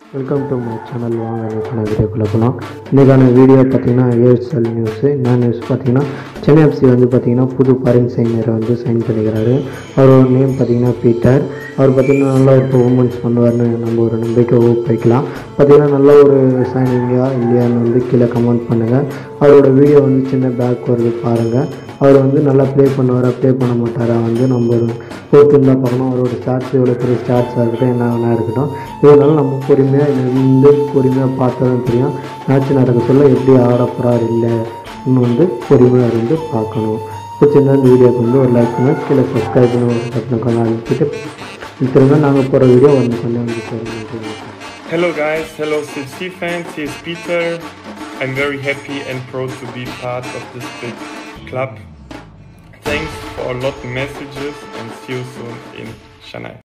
Welcome to my channel. வாங்க இன்றைக்கான வீடியோக்குள்ளே போகலாம். இன்றைக்கான வீடியோ பார்த்திங்கன்னா ஏஎஸ்எல் நியூஸு. என்ன நியூஸ் பார்த்திங்கன்னா, சென்னை எஃப்சி வந்து பார்த்திங்கன்னா புது ஃபாரின் சைனரை வந்து சைன் பண்ணிக்கிறாரு. அவரோட நேம் பார்த்திங்கன்னா பீட்டர். அவர் பார்த்திங்கன்னா நல்ல ஒரு பெர்ஃபார்மன்ஸ் பண்ணுவார்னு நம்ம ஒரு நம்பிக்கை ஊக்குவிக்கலாம். பார்த்திங்கன்னா நல்ல ஒரு சைனிங்கா இல்லையான்னு வந்து கீழே கமெண்ட் பண்ணுங்கள். அவரோட வீடியோ வந்து சின்ன பேக் வருது பாருங்கள். அவர் வந்து நல்லா ப்ளே பண்ணுவாரா ப்ளே பண்ண மாட்டாரா வந்து நம்ம ஒரு பொறுத்து தான் பார்க்கணும். அவரோட ஸ்டார்ட்ஸ் எவ்வளோ பெரிய ஸ்டார்ட்ஸாக இருக்கட்டும், என்ன வேணா இருக்கட்டும், இதனால நம்ம பொறுமையாக பார்த்தா தான் தெரியும் மேட்ச் நடக்க சொல்ல எப்படி ஆட போகிறார் இல்லை இன்னும் வந்து பொறுமையாக இருந்து பார்க்கணும். பிடிச்சிருந்தா இந்த வீடியோக்கு வந்து ஒரு லைக் பண்ணி கீழே சப்ஸ்கிரைப் பண்ணி ஒரு பட்டன் கொஞ்சம் அனுப்பிட்டு திரும்ப நாங்கள் போகிற வீடியோ கொஞ்சம் வந்து போகிறோம். Hello guys, hello CFC fans, here's Peter. I'm very happy and proud to be part of this big club. Thanks for a lot of messages and see you soon in Chennai.